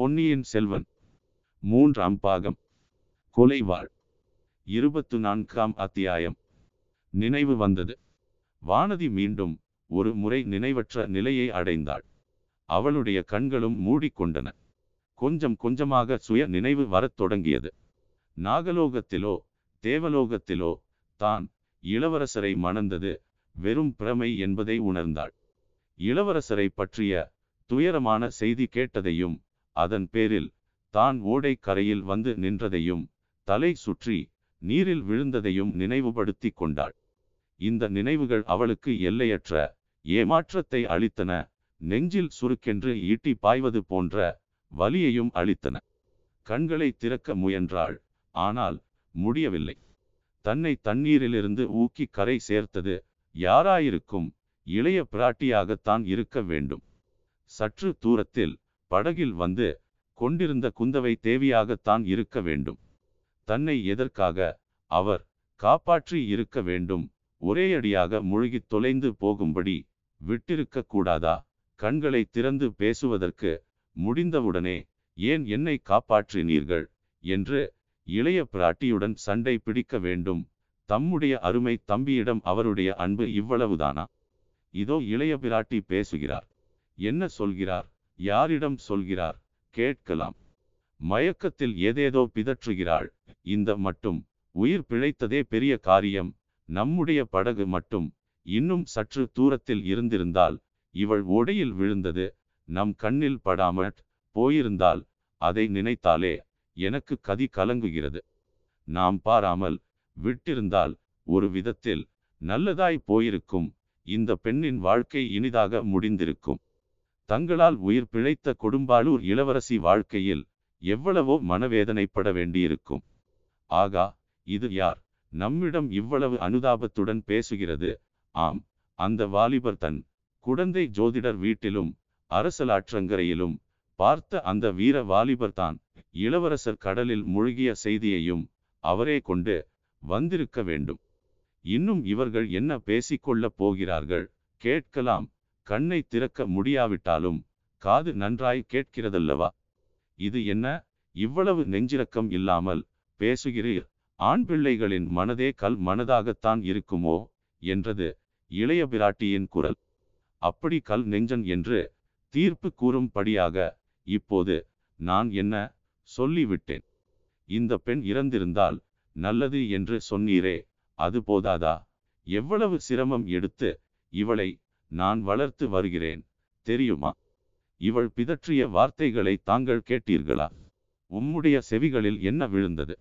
பொன்னியின் செல்வன் மூன்றாம் பாகம் கொலைவாள் 24ஆம் அத்தியாயம். நினைவு வந்தது. வானதி மீண்டும் ஒரு முறை நினைவற்ற நிலையை அடைந்தாள். அவளுடைய கண்களும் மூடிக்கொண்டன. கொஞ்சம் கொஞ்சமாக சுய நினைவு வரத் தொடங்கியது. நாகலோகத்திலோ தேவலோகத்திலோ தான் இளவரசரை மணந்தது வெறும் பிரமை என்பதை உணர்ந்தாள். இளவரசரை பற்றிய துயரமான செய்தி கேட்டதையும் அதன் பேரில் தான் ஓடை கரையில் வந்து நின்றதையும் தலை சுற்றி நீரில் விழுந்ததையும் நினைவுபடுத்தி கொண்டாள். இந்த நினைவுகள் அவளுக்கு எல்லையற்ற ஏமாற்றத்தை அளித்தன. நெஞ்சில் சுருக்கென்று ஈட்டி பாய்வது போன்ற வலியையும் அளித்தன. கண்களை திறக்க முயன்றாள். ஆனால் முடியவில்லை. தன்னை தண்ணீரிலிருந்து ஊக்கி கரை சேர்த்தது யாராயிருக்கும்? இளைய பிராட்டியாகத்தான் இருக்க வேண்டும். சற்று தூரத்தில் படகில் வந்து கொண்டிருந்த குந்தவை தேவியாகத்தான் இருக்க வேண்டும். தன்னை எதற்காக அவர் காப்பாற்றி இருக்க வேண்டும்? ஒரேயடியாக முழுகி தொலைந்து போகும்படி விட்டிருக்க கூடாதா? கண்களை திறந்து பேசுவதற்கு முடிந்தவுடனே ஏன் என்னை காப்பாற்றினீர்கள் என்று இளைய பிராட்டியுடன் சண்டை பிடிக்க வேண்டும். தம்முடைய அருமை தம்பியிடம் அவருடைய அன்பு இவ்வளவுதானா? இதோ இளைய பிராட்டி பேசுகிறார். என்ன சொல்கிறார்? யாரிடம் சொல்கிறார்? கேட்கலாம். மயக்கத்தில் ஏதேதோ பிதற்றுகிறாள். இந்த மட்டும் உயிர் பிழைத்ததே பெரிய காரியம். நம்முடைய படகு மட்டும் இன்னும் சற்று தூரத்தில் இருந்திருந்தால், இவள் ஓடையில் விழுந்தது நம் கண்ணில் படாமற் போயிருந்தால், அதை நினைத்தாலே எனக்கு கதி கலங்குகிறது. நாம் பாராமல் விட்டிருந்தால் ஒரு விதத்தில் நல்லதாய் போயிருக்கும். இந்த பெண்ணின் வாழ்க்கை இனிதாக முடிந்திருக்கும். தங்களால் உயிர் பிழைத்த கொடும்பாளூர் இளவரசி வாழ்க்கையில் எவ்வளவோ மனவேதனைப்பட வேண்டியிருக்கும். ஆகா, இது யார் நம்மிடம் இவ்வளவு அனுதாபத்துடன் பேசுகிறது? ஆம், அந்த வாலிபர் தன் குடந்தை ஜோதிடர் வீட்டிலும் அரசலாற்றங்கரையிலும் பார்த்த அந்த வீர வாலிபர்தான். இளவரசர் கடலில் மூழ்கிய செய்தியையும் அவரே கொண்டு வந்திருக்க வேண்டும். இன்னும் இவர்கள் என்ன பேசிக்கொள்ளப் போகிறார்கள்? கேட்கலாம். கண்ணை திறக்க முடியாவிட்டாலும் காது நன்றாய் கேட்கிறதல்லவா? இது என்ன இவ்வளவு நெஞ்சிரக்கம் இல்லாமல் பேசுகிறீர்? ஆண் பிள்ளைகளின் மனதே கல் மனதாகத்தான் இருக்குமோ என்றது இளைய பிராட்டியின் குரல். அப்படி கல் நெஞ்சன் என்று தீர்ப்பு கூறும்படியாக இப்போது நான் என்ன சொல்லிவிட்டேன்? இந்த பெண் இறந்திருந்தால் நல்லது என்று சொன்னீரே, அது போதாதா? எவ்வளவு சிரமம் எடுத்து இவளை நான் வளர்த்து வருகிறேன் தெரியுமா? இவள் பிதற்றிய வார்த்தைகளை தாங்கள் கேட்டீர்களா? உம்முடைய செவிகளில் என்ன விழுந்தது?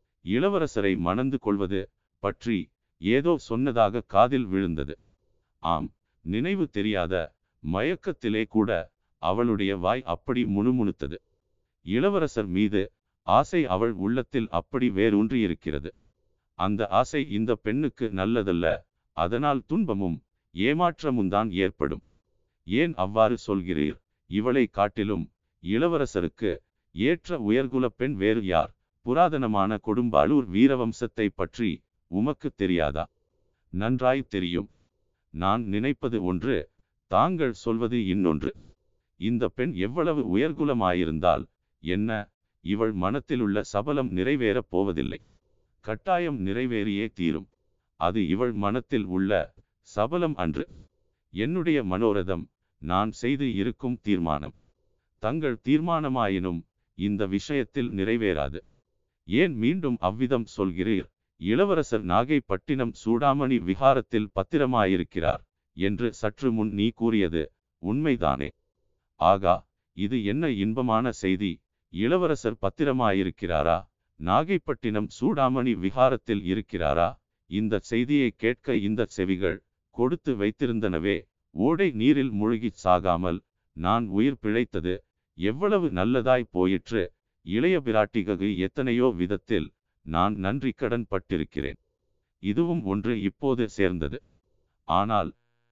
இளவரசரை மணந்து கொள்வது பற்றி ஏதோ சொன்னதாக காதில் விழுந்தது. ஆம், நினைவு தெரியாத மயக்கத்திலே கூட அவளுடைய வாய் அப்படி முணுமுணுத்தது. இளவரசர் மீது ஆசை அவள் உள்ளத்தில் அப்படி வேரூன்றியிருக்கிறது. அந்த ஆசை இந்த பெண்ணுக்கு நல்லதல்ல. அதனால் துன்பமும் ஏமாற்றமும்தான் ஏற்படும். ஏன் அவ்வாறு சொல்கிறீர்? இவளை காட்டிலும் இளவரசருக்கு ஏற்ற உயர்குல பெண் வேறு யார்? புராதனமான கொடும்பாளூர் வீரவம்சத்தை பற்றி உமக்கு தெரியாதா? நன்றாய் தெரியும். நான் நினைப்பது ஒன்று, தாங்கள் சொல்வது இன்னொன்று. இந்த பெண் எவ்வளவு உயர்குலமாயிருந்தால் என்ன? இவள் மனத்திலுள்ள சபலம் நிறைவேறப் போவதில்லை. கட்டாயம் நிறைவேறியே தீரும். அது இவள் மனத்தில் உள்ள சபலம் அன்று. என்னுடைய மனோரதம், நான் செய்து இருக்கும் தீர்மானம். தங்கள் தீர்மானமாயினும் இந்த விஷயத்தில் நிறைவேறாது. ஏன் மீண்டும் அவ்விதம் சொல்கிறீர்? இளவரசர் நாகைப்பட்டினம் சூடாமணி விஹாரத்தில் பத்திரமாயிருக்கிறார் என்று சற்று முன் நீ கூறியது உண்மைதானே? ஆகா, இது என்ன இன்பமான செய்தி! இளவரசர் பத்திரமாயிருக்கிறாரா? நாகைப்பட்டினம் சூடாமணி விஹாரத்தில் இருக்கிறாரா? இந்த செய்தியை கேட்க இந்த செவிகள் கொடுத்து வைத்திருந்தனவே. ஓடை நீரில் மூழ்கிச் சாகாமல் நான் உயிர் பிழைத்தது எவ்வளவு நல்லதாய் போயிற்று! இளைய பிராட்டிக்கு எத்தனையோ விதத்தில் நான் நன்றி கடன் பட்டிருக்கிறேன். இதுவும் ஒன்று இப்போது சேர்ந்தது. ஆனால்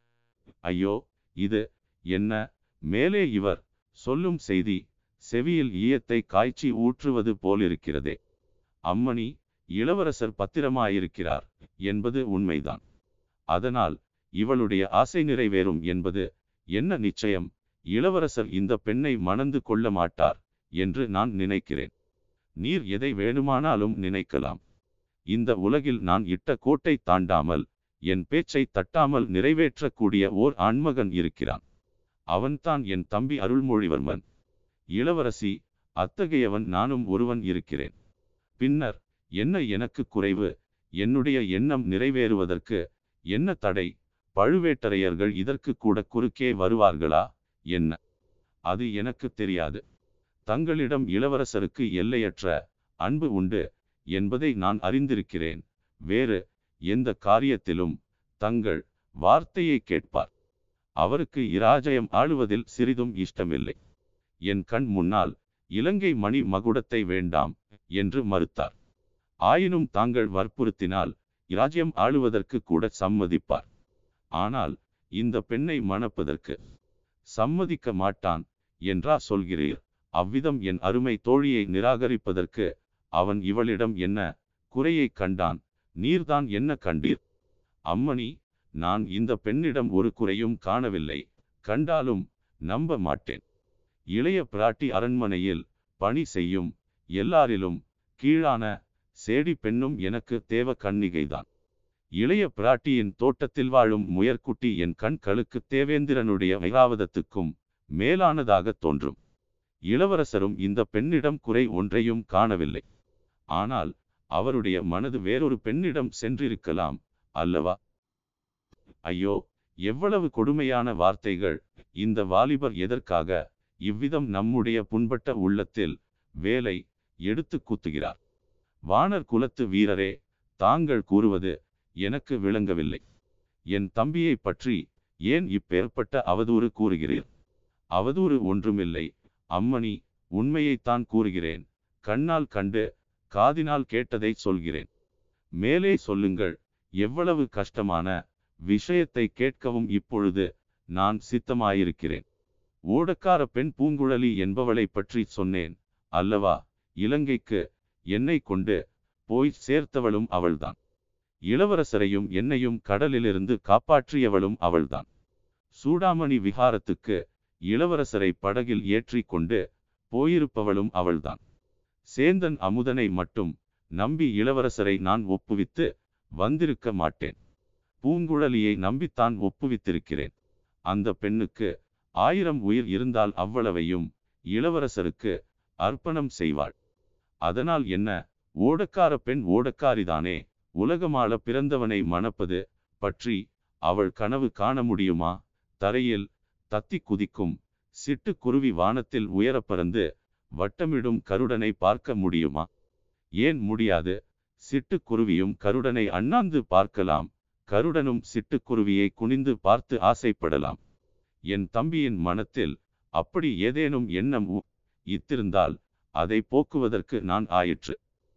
ஐயோ, இது என்ன? மேலே இவர் சொல்லும் செய்தி செவியில் ஈயத்தை காய்ச்சி ஊற்றுவது போலிருக்கிறதே. அம்மணி, இளவரசர் பத்திரமாயிருக்கிறார் என்பது உண்மைதான். அதனால் இவளுடைய ஆசை நிறைவேறும் என்பது என்ன நிச்சயம்? இளவரசர் இந்த பெண்ணை மணந்து கொள்ள மாட்டார் என்று நான் நினைக்கிறேன். நீர் எதை வேணுமானாலும் நினைக்கலாம். இந்த உலகில் நான் இட்ட கோட்டை தாண்டாமல், என் பேச்சை தட்டாமல் நிறைவேற்றக்கூடிய ஓர் ஆண்மகன் இருக்கிறான். அவன்தான் என் தம்பி அருள்மொழிவர்மன். இளவரசி, அத்தகையவன் நானும் ஒருவன் இருக்கிறேன். பின்னர் என்ன எனக்கு குறைவு? என்னுடைய எண்ணம் நிறைவேறுவதற்கு என்ன தடை? பழுவேட்டரையர்கள் இதற்கு கூட குறுக்கே வருவார்களா என்ன? அது எனக்கு தெரியாது. தங்களிடம் இளவரசருக்கு எல்லையற்ற அன்பு உண்டு என்பதை நான் அறிந்திருக்கிறேன். வேறு எந்த காரியத்திலும் தங்கள் வார்த்தையை கேட்பார். அவருக்கு இராஜ்யம் ஆளுவதில் சிறிதும் இஷ்டமில்லை. என் கண் முன்னால் இலங்கை மணி மகுடத்தை வேண்டாம் என்று மறுத்தார். ஆயினும் தாங்கள் வற்புறுத்தினால் இராஜ்யம் ஆளுவதற்கு கூட சம்மதிப்பார். ஆனால் இந்த பெண்ணை மணப்பதற்கு சம்மதிக்க மாட்டான் என்றா சொல்கிறீர்? அவ்விதம் என் அருமை தோழியை நிராகரிப்பதற்கு அவன் இவளிடம் என்ன குறையை கண்டான்? நீர்தான் என்ன கண்டீர்? அம்மணி, நான் இந்த பெண்ணிடம் ஒரு குறையும் காணவில்லை. கண்டாலும் நம்ப மாட்டேன். இளைய பிராட்டி அரண்மனையில் பணி செய்யும் எல்லாரிலும் கீழான சேடி பெண்ணும் எனக்கு தேவ கன்னிகைதான். இளைய பிராட்டியின் தோட்டத்தில் வாழும் முயற்குட்டி என் கண்களுக்கு தேவேந்திரனுடைய வைராவதத்துக்கும் மேலானதாக தோன்றும். இளவரசரும் இந்த பெண்ணிடம் குறை ஒன்றையும் காணவில்லை. ஆனால் அவருடைய மனது வேறொரு பெண்ணிடம் சென்றிருக்கலாம் அல்லவா? ஐயோ, எவ்வளவு கொடுமையான வார்த்தைகள்! இந்த வாலிபர் எதற்காக இவ்விதம் நம்முடைய புண்பட்ட உள்ளத்தில் வேலை எடுத்து குத்துகிறார்? வானர் குலத்து வீரரே, தாங்கள் கூறுவது எனக்கு விளங்கவில்லை. என் தம்பியை பற்றி ஏன் இப்பேற்பட்ட அவதூறு கூறுகிறீர்? அவதூறு ஒன்றுமில்லை அம்மணி, உண்மையைத்தான் கூறுகிறேன். கண்ணால் கண்டு காதினால் கேட்டதை சொல்கிறேன். மேலே சொல்லுங்கள். எவ்வளவு கஷ்டமான விஷயத்தை கேட்கவும் இப்பொழுது நான் சித்தமாயிருக்கிறேன். ஓடக்கார பெண் பூங்குழலி என்பவளை பற்றி சொன்னேன் அல்லவா? இலங்கைக்கு என்னை கொண்டு போய் சேர்த்தவளும் அவள்தான். இளவரசரையும் என்னையும் கடலிலிருந்து காப்பாற்றியவளும் அவள்தான். சூடாமணி விஹாரத்துக்கு இளவரசரை படகில் ஏற்றி கொண்டு போயிருப்பவளும் அவள்தான். சேந்தன் அமுதனை மட்டும் நம்பி இளவரசரை நான் ஒப்புவித்து வந்திருக்க மாட்டேன். பூங்குழலியை நம்பித்தான் ஒப்புவித்திருக்கிறேன். அந்த பெண்ணுக்கு 1000 உயிர் இருந்தால் அவ்வளவையும் இளவரசருக்கு அர்ப்பணம் செய்வாள். அதனால் என்ன? ஓடக்கார பெண் ஓடக்காரிதானே. உலகமாள பிறந்தவனை மணப்பது பற்றி அவள் கனவு காண முடியுமா? தரையில் தத்தி குதிக்கும் சிட்டுக்குருவி வானத்தில் உயரப்பறந்து வட்டமிடும் கருடனை பார்க்க முடியுமா? ஏன் முடியாது? சிட்டுக்குருவியும் கருடனை அண்ணாந்து பார்க்கலாம். கருடனும் சிட்டுக்குருவியை குனிந்து பார்த்து ஆசைப்படலாம். என் தம்பியின் மனத்தில் அப்படி ஏதேனும் எண்ணம் இத்திருந்தால் அதை போக்குவதற்கு நான் ஆயிற்று.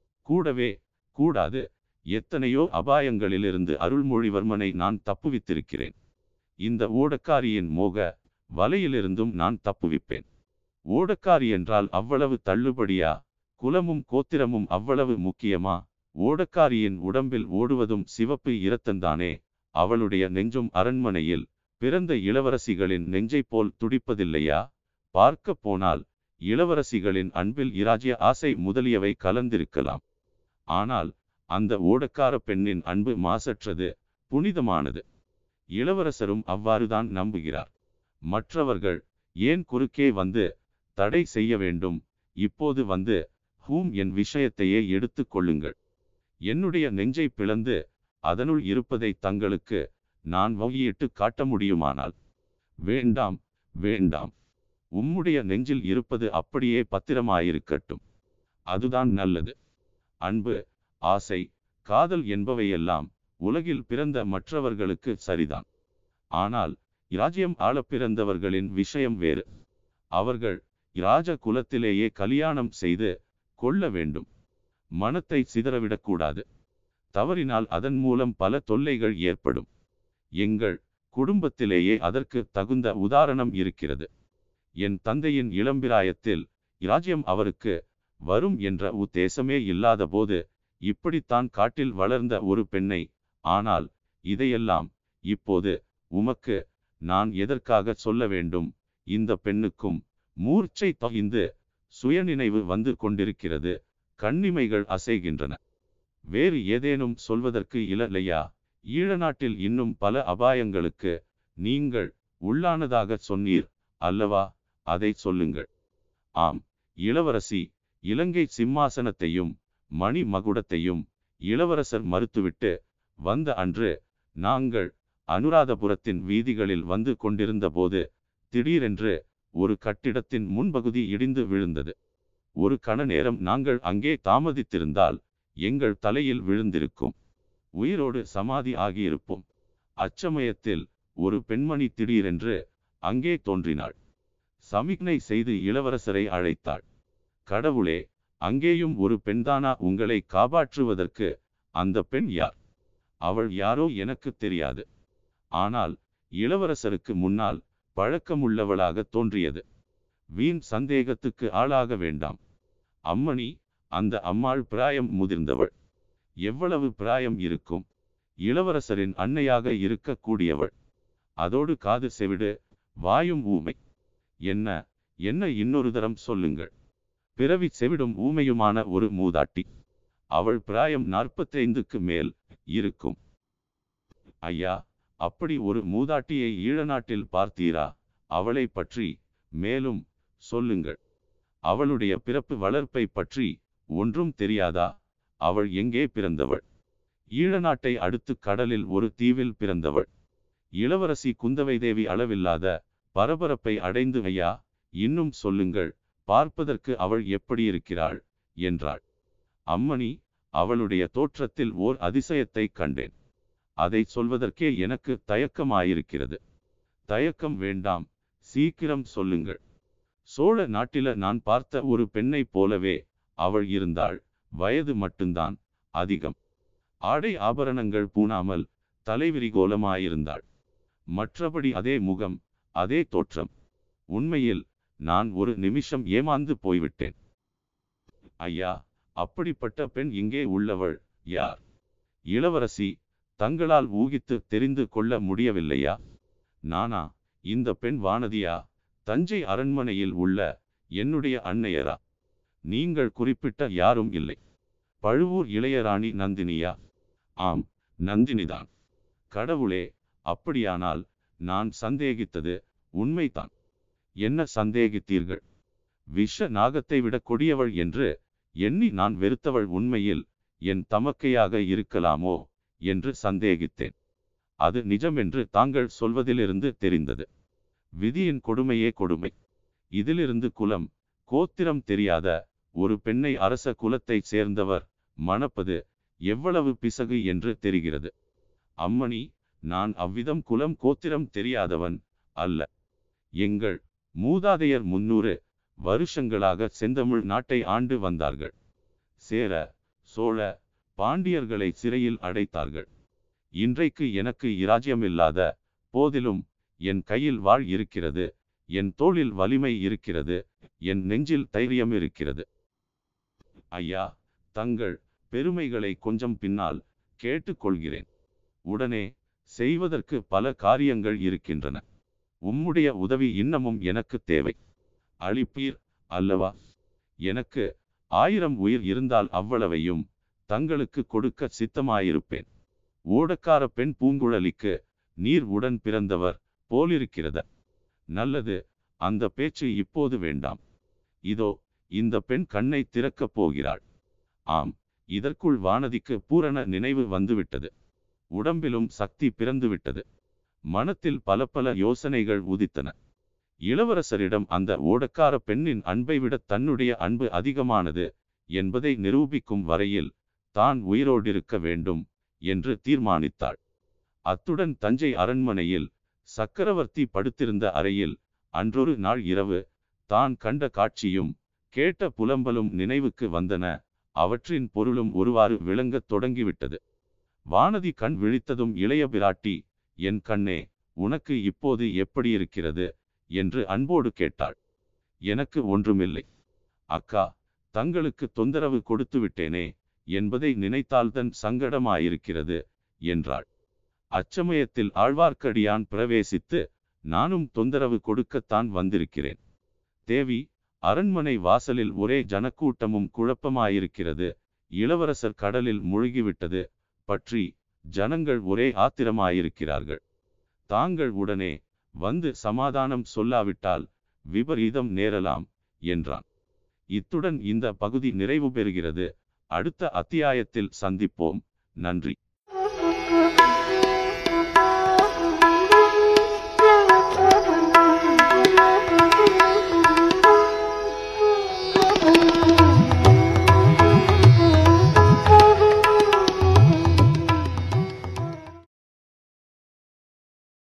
கூடவே கூடாது. எத்தனையோ அபாயங்களிலிருந்து அருள்மொழிவர்மனை நான் தப்புவித்திருக்கிறேன். இந்த ஓடக்காரியின் மோக வலையிலிருந்தும் நான் தப்புவிப்பேன். ஓடக்காரி என்றால் அவ்வளவு தள்ளுபடியா? குலமும் கோத்திரமும் அவ்வளவு முக்கியமா? ஓடக்காரியின் உடம்பில் ஓடுவதும் சிவப்பு இரத்தந்தானே. அவளுடைய நெஞ்சும் அரண்மனையில் பிறந்த இளவரசிகளின் நெஞ்சை போல் துடிப்பதில்லையா? பார்க்க போனால் இளவரசிகளின் அன்பில் இராஜ்ய ஆசை முதலியவை கலந்திருக்கலாம். ஆனால் அந்த ஓடக்கார பெண்ணின் அன்பு மாசற்றது, புனிதமானது. இளவரசரும் அவ்வாறுதான் நம்புகிறார். மற்றவர்கள் ஏன் குறுக்கே வந்து தடை செய்ய வேண்டும்? இப்போது வந்து என் விஷயத்தையே எடுத்து கொள்ளுங்கள். என்னுடைய நெஞ்சை பிளந்து அதனுள் இருப்பதை தங்களுக்கு நான் வகையிட்டு காட்ட முடியுமானால்? வேண்டாம், வேண்டாம். உம்முடைய நெஞ்சில் இருப்பது அப்படியே பத்திரமாயிருக்கட்டும். அதுதான் நல்லது. அன்பு, ஆசை, காதல் என்பவையெல்லாம் உலகில் பிறந்த மற்றவர்களுக்கு சரிதான். ஆனால் இராஜ்யம் ஆள பிறந்தவர்களின் விஷயம் வேறு. அவர்கள் இராஜ குலத்திலேயே கல்யாணம் செய்து கொள்ள வேண்டும். மனத்தை சிதறவிடக்கூடாது. தவறினால் அதன் மூலம் பல தொல்லைகள் ஏற்படும். எங்கள் குடும்பத்திலேயே அதற்கு தகுந்த உதாரணம் இருக்கிறது. என் தந்தையின் இளம்பிராயத்தில் இராஜ்யம் அவருக்கு வரும் என்ற உத்தேசமே இல்லாத போது இப்படித்தான் காட்டில் வளர்ந்த ஒரு பெண்ணை. ஆனால் இதையெல்லாம் இப்போது உமக்கு நான் எதற்காக சொல்ல வேண்டும்? இந்த பெண்ணுக்கும் மூர்ச்சை தொய்ந்து சுயநினைவு வந்து கொண்டிருக்கிறது. கண்ணிமைகள் அசைகின்றன. வேறு ஏதேனும் சொல்வதற்கு இல்லையா? ஈழநாட்டில் இன்னும் பல அபாயங்களுக்கு நீங்கள் உள்ளானதாக சொன்னீர் அல்லவா? அதை சொல்லுங்கள். ஆம், இளவரசி, இலங்கை சிம்மாசனத்தையும் மணி மகுடத்தையும் இளவரசர் மறுத்துவிட்டு வந்த அன்று நாங்கள் அனுராதபுரத்தின் வீதிகளில் வந்து கொண்டிருந்த போது திடீரென்று ஒரு கட்டிடத்தின் முன்பகுதி இடிந்து விழுந்தது. ஒரு கண நேரம் நாங்கள் அங்கே தாமதித்திருந்தால் எங்கள் தலையில் விழுந்திருக்கும். உயிரோடு சமாதி ஆகியிருப்போம். அச்சமயத்தில் ஒரு பெண்மணி திடீரென்று அங்கே தோன்றினாள். சமிக்ஞை செய்து இளவரசரை அழைத்தாள். கடவுளே, அங்கேயும் ஒரு பெண்தானா உங்களை காப்பாற்றுவதற்கு? அந்த பெண் யார்? அவள் யாரோ எனக்கு தெரியாது. ஆனால் இளவரசருக்கு முன்னால் பழக்கமுள்ளவளாக தோன்றியது. வீண் சந்தேகத்துக்கு ஆளாக வேண்டாம். அம்மணி, அந்த அம்மாள் பிராயம் முதிர்ந்தவள். எவ்வளவு பிராயம் இருக்கும்? இளவரசரின் அன்னையாக இருக்கக்கூடியவள். அதோடு காது செவிடு, வாயும் ஊமை. என்ன என்ன இன்னொரு தரம் சொல்லுங்கள். பிறவி செவிடும் ஊமையுமான ஒரு மூதாட்டி. அவள் பிராயம் 45க்கு மேல் இருக்கும். ஐயா, அப்படி ஒரு மூதாட்டியை ஈழநாட்டில் பார்த்தீரா? அவளை பற்றி மேலும் சொல்லுங்கள். அவளுடைய பிறப்பு வளர்ப்பை பற்றி ஒன்றும் தெரியாதா? அவள் எங்கே பிறந்தவள்? ஈழநாட்டை அடுத்து கடலில் ஒரு தீவில் பிறந்தவள். இளவரசி குந்தவை தேவி அளவில்லாத பரபரப்பை அடைந்து ஐயா, இன்னும் சொல்லுங்கள், பார்ப்பதற்கு அவள் எப்படி இருக்கிறாள் என்றாள். அம்மணி, அவளுடைய தோற்றத்தில் ஓர் அதிசயத்தை கண்டேன். அதை சொல்வதற்கே எனக்கு தயக்கமாயிருக்கிறது. தயக்கம் வேண்டாம், சீக்கிரம் சொல்லுங்கள். சோழ நாட்டில நான் பார்த்த ஒரு பெண்ணை போலவே அவள் இருந்தாள். வயது மட்டும்தான் அதிகம். ஆடை ஆபரணங்கள் பூணாமல் தலைவிரிகோலமாயிருந்தாள். மற்றபடி அதே முகம், அதே தோற்றம். உண்மையில் நான் ஒரு நிமிஷம் ஏமாந்து போய்விட்டேன். ஐயா, அப்படிப்பட்ட பெண் இங்கே உள்ளவள் யார்? இளவரசி, தங்களால் ஊகித்து தெரிந்து கொள்ள முடியவில்லையா? நானா? இந்த பெண் வானதியா? தஞ்சை அரண்மனையில் உள்ள என்னுடைய அன்னையரா? நீங்கள் குறிப்பிட்ட யாரும் இல்லை. பழுவூர் இளையராணி நந்தினியா? ஆம், நந்தினிதான். கடவுளே, அப்படியானால் நான் சந்தேகித்தது உண்மைதான். என்ன சந்தேகித்தீர்கள்? விஷ நாகத்தை விட கொடியவள் என்று எண்ணி நான் வெறுத்தவள் உண்மையில் என் தமக்கையாக இருக்கலாமோ என்று சந்தேகித்தேன். அது நிஜமென்று தாங்கள் சொல்வதிலிருந்து தெரிந்தது. விதியின் கொடுமையே கொடுமை. இதிலிருந்து குலம் கோத்திரம் தெரியாத ஒரு பெண்ணை அரச குலத்தை சேர்ந்தவர் மணப்பது எவ்வளவு பிசகு என்று தெரிகிறது. அம்மணி, நான் அவ்விதம் குலம் கோத்திரம் தெரியாதவன் அல்ல. எங்கள் மூதாதையர் 300 வருஷங்களாக செந்தமிழ் நாட்டை ஆண்டு வந்தார்கள். சேர, சோழ, பாண்டியர்களை சிறையில் அடைத்தார்கள். இன்றைக்கு எனக்கு இராஜ்யமில்லாத போதிலும் என் கையில் வாழ் இருக்கிறது, என் தோளில் வலிமை இருக்கிறது, என் நெஞ்சில் தைரியம் இருக்கிறது. ஐயா, தங்கள் பெருமைகளை கொஞ்சம் பின்னால் கேட்டுக்கொள்கிறேன். உடனே செய்வதற்கு பல காரியங்கள் இருக்கின்றன. உம்முடைய உதவி இன்னமும் எனக்கு தேவை. அளிப்பீர் அல்லவா? எனக்கு 1000 உயிர் இருந்தால் அவ்வளவையும் தங்களுக்கு கொடுக்க சித்தமாயிருப்பேன். ஓடக்கார பெண் பூங்குழலிக்கு நீர் உடன் பிறந்தவர் போலிருக்கிறத. நல்லது, அந்த பேச்சு இப்போது வேண்டாம். இதோ இந்த பெண் கண்ணை திறக்கப் போகிறாள். ஆம், இதற்குள் வானதிக்கு பூரண நினைவு வந்துவிட்டது. உடம்பிலும் சக்தி பிறந்துவிட்டது. மனத்தில் பல பல யோசனைகள் உதித்தன. இளவரசரிடம் அந்த ஓடக்கார பெண்ணின் அன்பை விட தன்னுடைய அன்பு அதிகமானது என்பதை நிரூபிக்கும் வரையில் தான் உயிரோடிருக்க வேண்டும் என்று தீர்மானித்தாள். அத்துடன் தஞ்சை அரண்மனையில் சக்கரவர்த்தி படுத்திருந்த அறையில் அன்றொரு நாள் இரவு தான் கண்ட காட்சியும் கேட்ட புலம்பலும் நினைவுக்கு வந்தன. அவற்றின் பொருளும் ஒருவாறு விளங்கத் தொடங்கிவிட்டது. வானதி கண் விழித்ததும், இளைய பிராட்டி, என் கண்ணே, உனக்கு இப்போது எப்படி இருக்கிறது என்று அன்போடு கேட்டாள். எனக்கு ஒன்றுமில்லை அக்கா, தங்களுக்கு தொந்தரவு கொடுத்து விட்டேனே என்பதை நினைத்தால்தான் சங்கடமாயிருக்கிறது என்றாள். அச்சமயத்தில் ஆழ்வார்க்கடியான் பிரவேசித்து, நானும் தொந்தரவு கொடுக்கத்தான் வந்திருக்கிறேன். தேவி, அரண்மனை வாசலில் ஒரே ஜனக்கூட்டமும் குழப்பமாயிருக்கிறது. இளவரசர் கடலில் முழுகிவிட்டது பற்றி ஜனங்கள் ஒரே ஆத்திரமாயிருக்கிறார்கள். தாங்கள் உடனே வந்து சமாதானம் சொல்லாவிட்டால் விபரீதம் நேரலாம் என்றான். இத்துடன் இந்த பகுதி நிறைவு பெறுகிறது. அடுத்த அத்தியாயத்தில் சந்திப்போம். நன்றி.